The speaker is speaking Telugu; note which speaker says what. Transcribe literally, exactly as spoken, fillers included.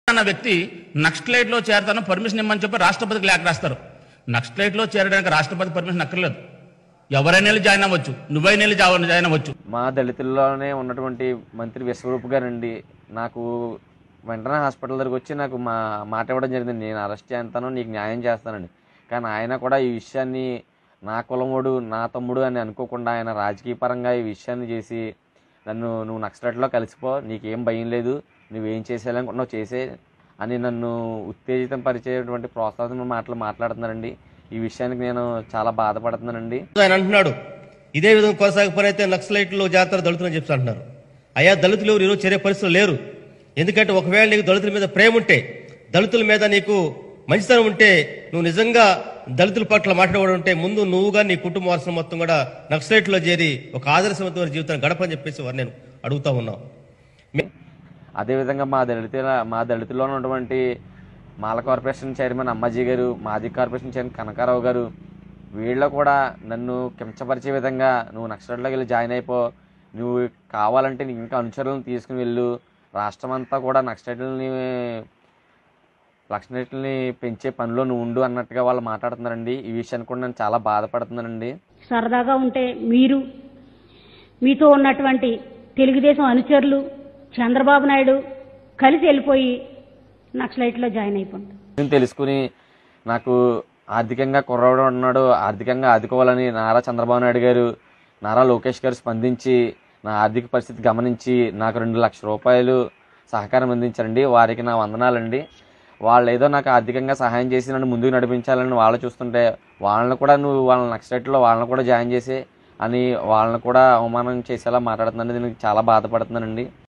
Speaker 1: అన్న వ్యక్తి నక్సలైట్ లో చేరతాను పర్మిషన్ ఇమ్మని చెప్పి రాష్ట్రపతికి లేఖ రాస్తారు. నక్సలైట్ లో చేరడానికి రాష్ట్రపతి పర్మిషన్ అక్కర్లేదు, ఎవరైనా జాయిన్ అవ్వచ్చు, నువ్వైనా జాయిన్ అవ్వచ్చు.
Speaker 2: మా దళితుల్లోనే ఉన్నటువంటి మంత్రి విశ్వరూప్ గారండి నాకు వెంటనే హాస్పిటల్ దగ్గరికి వచ్చి నాకు మా మాట ఇవ్వడం జరిగింది, నేను అరెస్ట్ చేస్తాను, నీకు న్యాయం చేస్తానండి. కానీ ఆయన కూడా ఈ విషయాన్ని నా కులముడు నా తమ్ముడు అని అనుకోకుండా ఆయన రాజకీయ పరంగా ఈ విషయాన్ని చేసి నన్ను నువ్వు నక్సలైట్లో కలిసిపో, నీకేం భయం లేదు, నువ్వేం చేసేయాలనుకుంటున్నావు చేసే అని నన్ను ఉత్తేజితం పరిచేటువంటి ప్రోత్సాహం మాటలు మాట్లాడుతున్నారండి. ఈ విషయానికి నేను చాలా బాధపడుతున్నానండి.
Speaker 3: ఆయన అంటున్నాడు ఇదే విధంగా కొనసాగిపోయితే నక్సలైట్లో జాతర దళితులని చెప్పి అంటున్నారు. అయ్యా దళితులు ఎవరు ఈరోజు చేరే పరిస్థితులు లేరు. ఎందుకంటే ఒకవేళ నీకు దళితుల మీద ప్రేమ ఉంటే, దళితుల మీద నీకు మంచితనం ఉంటే, నువ్వు నిజంగా దళితుల పట్ల మాట్లాడడం ఉంటే ముందు నువ్వుగా నీ కుటుంబ వారసులు మొత్తం కూడా నక్సలైట్లో చేరి ఒక ఆదర్శవంతమైన జీవితాన్ని గడపని చెప్పేసి వారు నేను అడుగుతా ఉన్నాం.
Speaker 2: అదేవిధంగా మా దళితుల మా దళితుల్లో ఉన్నటువంటి మాల కార్పొరేషన్ చైర్మన్ అమ్మాజీ గారు, మాజీ కార్పొరేషన్ చైర్మన్ కనకారావు గారు, వీళ్ళు కూడా నన్ను కించపరిచే విధంగా నువ్వు నక్సలైట్లోకి వెళ్ళి జాయిన్ అయిపో, నువ్వు కావాలంటే నీకు ఇంకా అనుచరులను తీసుకుని వెళ్ళు, రాష్ట్రం అంతా కూడా నక్సలైట్లని నక్సలైట్లని పెంచే పనిలో నువ్వు ఉండు అన్నట్టుగా వాళ్ళు మాట్లాడుతున్నారండి. ఈ విషయాన్ని కూడా నేను చాలా బాధపడుతున్నానండి.
Speaker 4: సరదాగా ఉంటే మీరు మీతో ఉన్నటువంటి తెలుగుదేశం అనుచరులు చంద్రబాబు నాయుడు కలిసి వెళ్ళిపోయి నక్సలైట్లో జాయిన్ అయిపోండి.
Speaker 2: నేను తెలుసుకుని నాకు ఆర్థికంగా కుర్రవాడు ఉన్నాడు, ఆర్థికంగా ఆదుకోవాలని నారా చంద్రబాబు నాయుడు గారు, నారా లోకేష్ గారు స్పందించి నా ఆర్థిక పరిస్థితి గమనించి నాకు రెండు లక్షల రూపాయలు సహకారం అందించారండి. వారికి నా వందనాలండి. వాళ్ళు ఏదో నాకు ఆర్థికంగా సహాయం చేసి నన్ను ముందుకు నడిపించాలని వాళ్ళు చూస్తుంటే వాళ్ళని కూడా నువ్వు వాళ్ళని నక్సలైట్లో వాళ్ళని కూడా జాయిన్ చేసి అని వాళ్ళని కూడా అవమానం చేసేలా మాట్లాడుతున్నాను. దీనికి చాలా బాధపడుతున్నానండి.